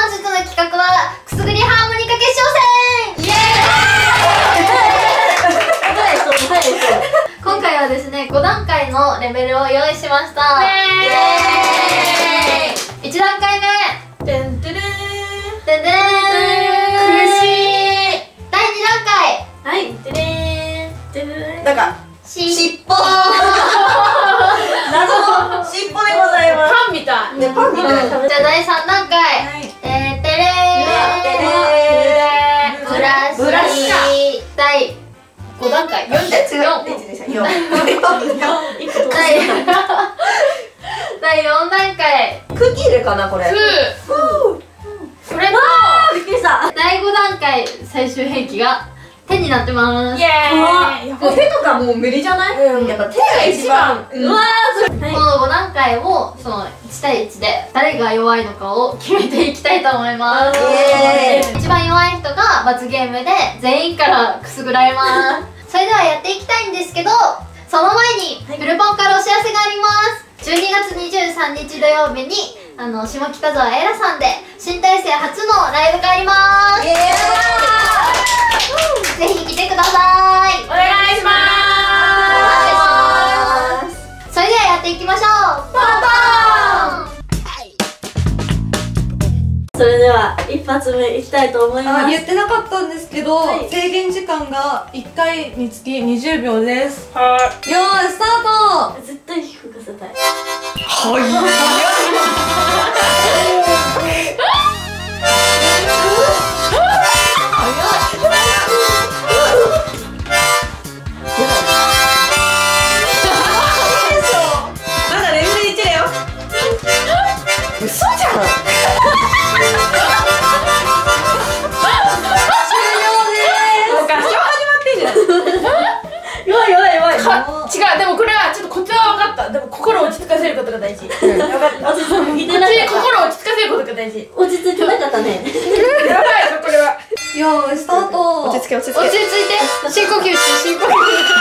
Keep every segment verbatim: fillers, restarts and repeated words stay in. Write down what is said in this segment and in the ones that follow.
日の企画はくすぐりハーモニカ決勝戦。イエーイ今回はですね、ご段階のレベルを用意しました。イエーイ。いち段階目、てんてるーんてんてれーん、苦しい。だいに段階、はい、てれーんてれーん、だからしっぽー謎のしっぽでございます。パンみたいね、パンみたい。じゃあだいさん段階、てーてれーん、ブラシ、ブラシだいご段階、よんです。よんだいよん段階、クッキー入れかなこれ。これとびっくりした。だいご段階、最終兵器が手になってます。イエーイ。手とかもう無理じゃない？やっぱ手が一番。うわー、このご段階をそのいち対いちで誰が弱いのかを決めていきたいと思います。一番弱い人が罰ゲームで全員からくすぐられます。それではやっていきたいんですけど、その前にフルポンからお知らせがあります。じゅうにがつにじゅうさんにち土曜日にあの下北沢エラさんで新体制初のライブがあります。ぜひ来てください。お願いします。それではやっていきましょう。ポンポン。それでは一発目いきたいと思います。 言ってなかったんですけど、はい、制限時間がいっかいにつきにじゅうびょうです。はい、よーいスタート。 絶対低くせたい。 はいまだレベルいちだよ。嘘じゃん。 違う、でもこれはちょっとコツは分かった。でも心を落ち着かせることが大事。分かった。落ち着いてなかった。心を落ち着かせることが大事。 落ち着いてなかったね。 やばいぞこれは。 よーいスタート。 落ち着け落ち着け。 落ち着いて。深呼吸して深呼吸。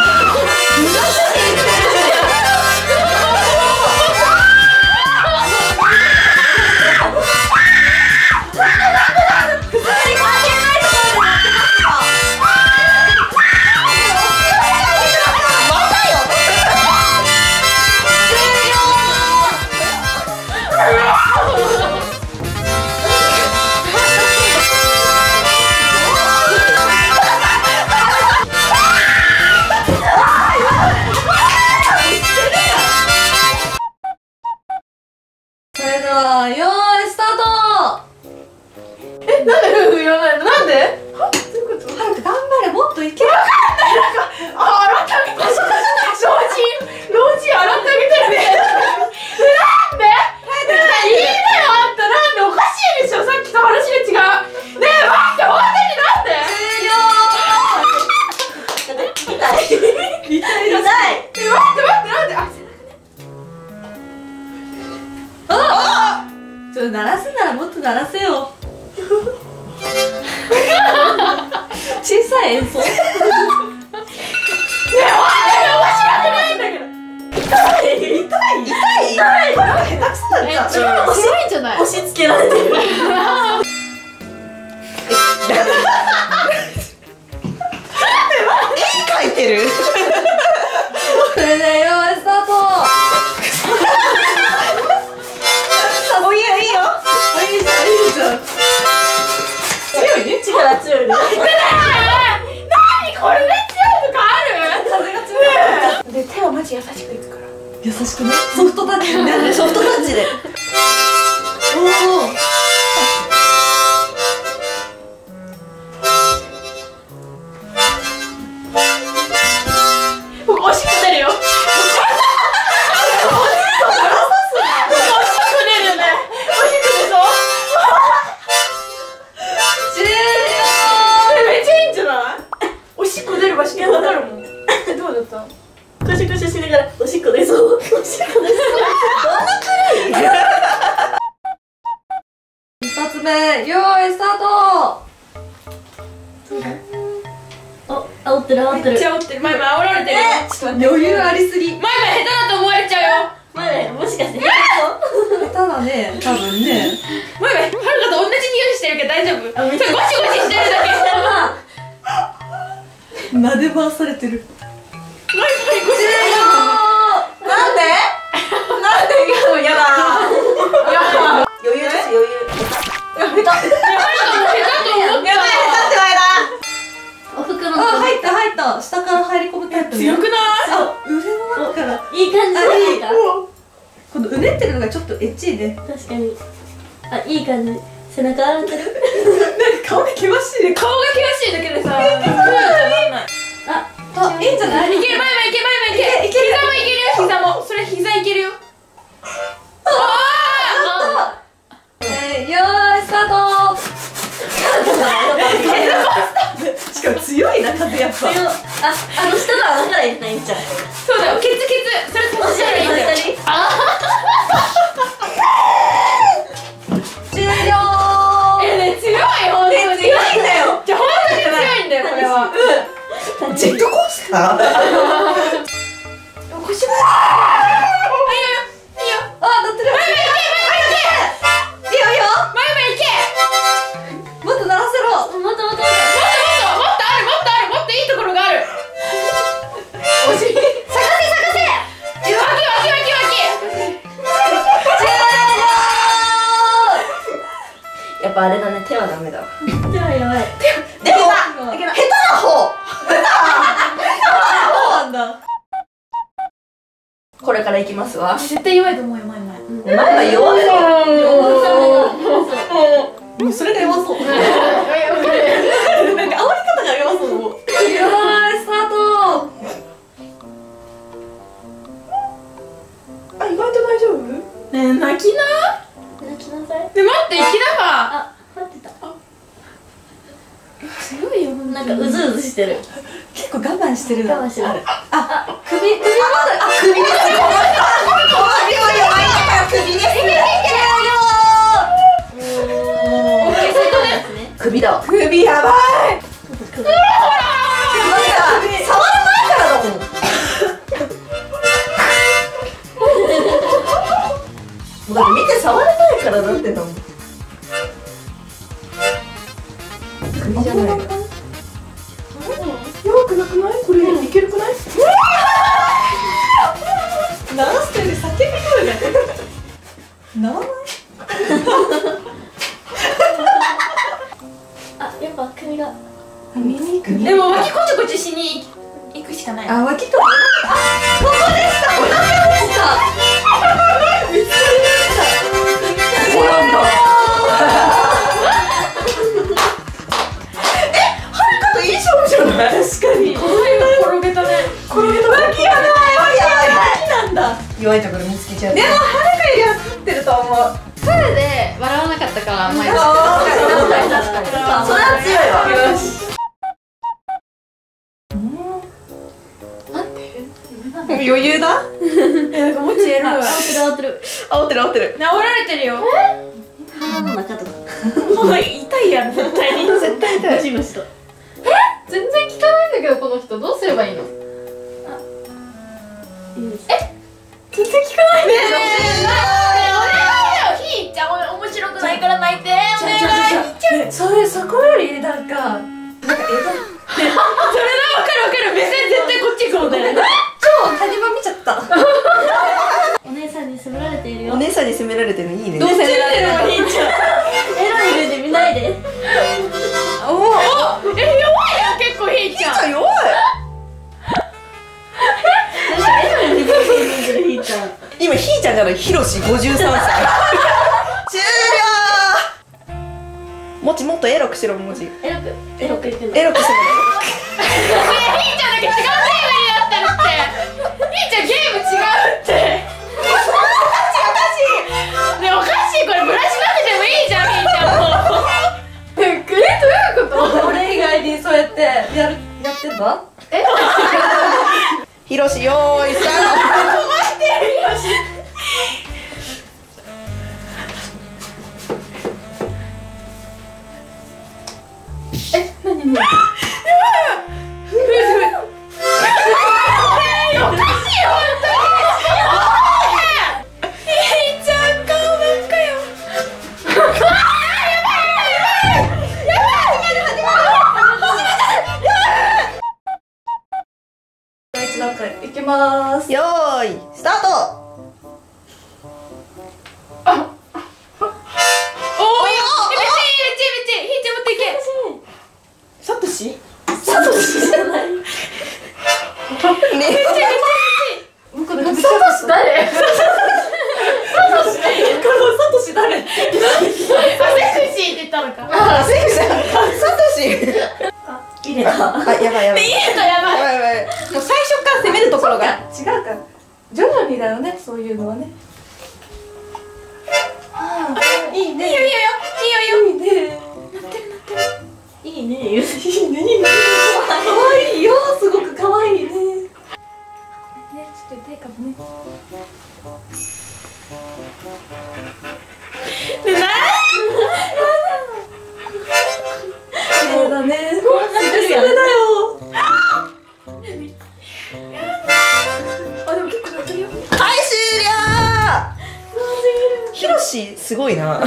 それではよーいスタート。 え、なんで夫婦言わないの？なんで？ は？どういうこと？早く頑張れ、もっといける。 わかんない。なんかあ、洗ってあげてる。老人老人洗ってあげてるね。なんで？いいねよあんた。なんで？おかしいでしょ、さっきと話が違う。ねえ待って、本当になんで？ 痛い痛い痛い。 え、待って待って、なんで？あ、 ちょっと鳴らすならもっと鳴らせよ。小さい演奏。ねえ、 面白くないんだけど。痛い痛い痛い痛い。これは下手くそだった。 面白いんじゃない？ 押し付けられてる。 絵描いてる。それでよーいスタート。 もういいよいいよ。 いいじゃんいいじゃん。強いね、 力強いね。なにこれで強いとかある？風が強い。で手をマジ優しくいくから。 優しくね。ソフトタッチね。ソフトタッチで。おお。 おしっこ出るよ。おしっこ出るね。おしっこ出そう。 終了。 めっちゃいいんじゃない？おしっこ出る場所わかるもん。どうだった？ コシコシしながらおしっこ出そう。おしっこ出そう。どんなくらい？ 一発目、よーいスタート。 あ、煽ってる煽ってる。 めっちゃ煽ってる。前々煽られてるよ。ちょっと待って。 余裕ありすぎ。 前々下手だと思われちゃうよ。 前々もしかして下手だね、多分ね。 前々はるかと同じ匂いそれゴシゴシしてるだけ。 撫で回されてる。 マイマイゴシ。 なんでなんでやだ。余裕です余裕。やめた。やばい下手と思った。 やばい下手って前だ。 お服のあ入った入った。下から入り込むタイプ。 強くない？ あ腕の中から。 いい感じじゃないか。 このうねってるのがちょっとエッチいね。 確かに。あ、いい感じ。背中洗ってる。 なんか顔が険しいね。 顔が険しいだけでさ。 あ、 あいいんじゃない？ いける前前いけ前前いけ。 いける膝もいけるよ膝も。それ膝いけるよ。ああえー、よーいスタート。しかも強いな風やっぱ。 あ、あの下の穴から入れないんじゃん。 そうだよ、ケツケツ。それ飛ばしたらいいんだよ。 終了。 えね、強い、ほんとに強いんだよ。じゃあほんとに強いんだよ、これは。 ジェットコースター。腰が。 いいよ、いいよ。 あ、乗ってる。 前前いけ、前前いけ。 いいよいいよ。 前前いけ。 もっと鳴らせろ。 もっともっともっと。 もっともっと、もっとある、もっとある、もっといいところがある。お尻。 探せ探せ。 え、わきわきわきわき。 やっぱあれだね、手はダメだわ。手はやばい。 でも下手な方。下手な方なんだ。 これからいきますわ。 絶対弱いと思うよ、前前。 前は弱いよ。 そもうそれが弱そう。なんか煽り方が弱そう。よーいスタート。あ意外と大丈夫？ ねえ、泣きな。 泣きなさい。 で、待って、行きなが。 あ、待ってた。 強いよ、 なんかうずうずしてる。 結構我慢してる。 我慢してる。 あ首首まであ首です。この量弱いから首です。首だわ。首やばい。 首。 触る前からだもん。もうだって見て触る前からなってたもん。首じゃない。 弱くなくない？これいけるくない？ 鳴らすというより叫び声が。鳴らない？ あ、やっぱ首が。 耳首。 でも脇こちこちしに行くしかない。 あ、脇と。あ、ここでした。お腹でした。見つかりました。ここなんだ。え、はるかといい勝負じゃない。確かに。 この辺転げたね。 転げた。脇やばい。脇なんだ。弱いところ見つけちゃう。でもはるかよりは勝ってると思う。 それで笑わなかったから前。 確かに確かに。それは強いわ。よし。余裕だ。 え、なんかもちえる。 煽ってる煽ってる煽ってる。 治られてるよ。 鼻の中とか。 痛いやん、絶対に。絶対痛い。 ゴシゴシと。 全然効かないんだけど、この人どうすればいいの？ いいです。 全然効かないね。ねえ、お願いだよ。ひーちゃん、面白くないから泣いて。お願い。 そういうそこよりなんかなんかそれだ、わかるわかる。目線絶対こっち行くもんね。 超谷間見ちゃった。 お姉さんに責められているよ。 お姉さんに責められてるのいいね。 どう責められるの？ひーちゃん。 エロい目で見ないで。 おお、え、弱いよ結構ひーちゃん。 弱い。 なんかエロい目で見てるひーちゃん。 今ひーちゃんじゃない、ひろしごじゅうさんさい。終了。もちもっとエロくしろ文字。 エロくエロく言ってんの。 エロくしろ。 ひーちゃんだけ違うゲームになってるって。ひーちゃんゲーム違うって。ね、おかしい。これブラシなくてもいいじゃん、ひーちゃんも。え、どういうこと？ 俺以外にそうやってやるやってんだ。 え？ ひろしよーいスタート。 待ってるよし。え、なになに？おかしいよ、本当に。ひーちゃん顔ばっかよ。やばいやばいやばい。 スタート。 あ、おお、めっちゃいい、めっちゃめっちゃいい、ひーちゃん持っていけ。サトシ？サトシじゃない。めっちゃめっちゃめっちゃいい。サトシ誰？サトシ誰？このサトシ誰？あ、セクシーって言ったのか。 あ、セクシー。サトシ。 あ、入れた。 あ、やばいやばい。 入れたやばい。 やばいやばい。もう最初から攻めるところが違うか。徐々にだよね、そういうのはね。いいね。いいよいいよいいよいいよ。いいね。なってるなってる。いいね。いいねいいね。可愛いよ、すごく可愛いね。ね、ちょっと痛いかもね。ね、なそうだね。それだよ。あ、でも結構なってるよ。 はい、終了。ヒロシすごいな。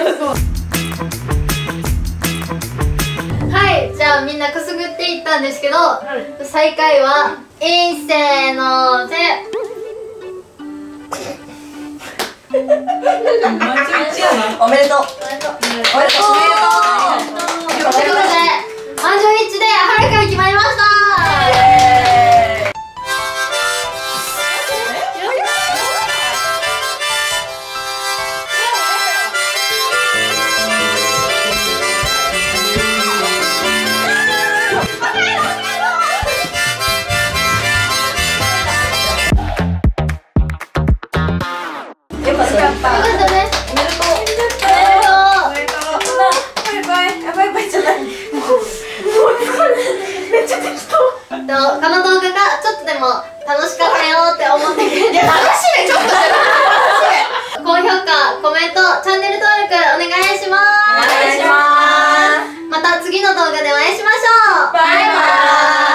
はい、じゃあみんなくすぐっていったんですけど、最下位はえいせーのでおめでとう。おめでとう。 おめでとう。 おめでとう。 ということで満場一致ではるかに決まりました。 よかったね。 よかったね。 おめでとう。 おめでとう。 バイバイ。あ、バイバイじゃない。 めっちゃ適当。 とこの動画がちょっとでも楽しかったよって思ってくれて、 楽しい、ちょっとじゃない。 高評価、コメント、チャンネル登録お願いします。 お願いします。 また次の動画でお会いしましょう。 バイバイ。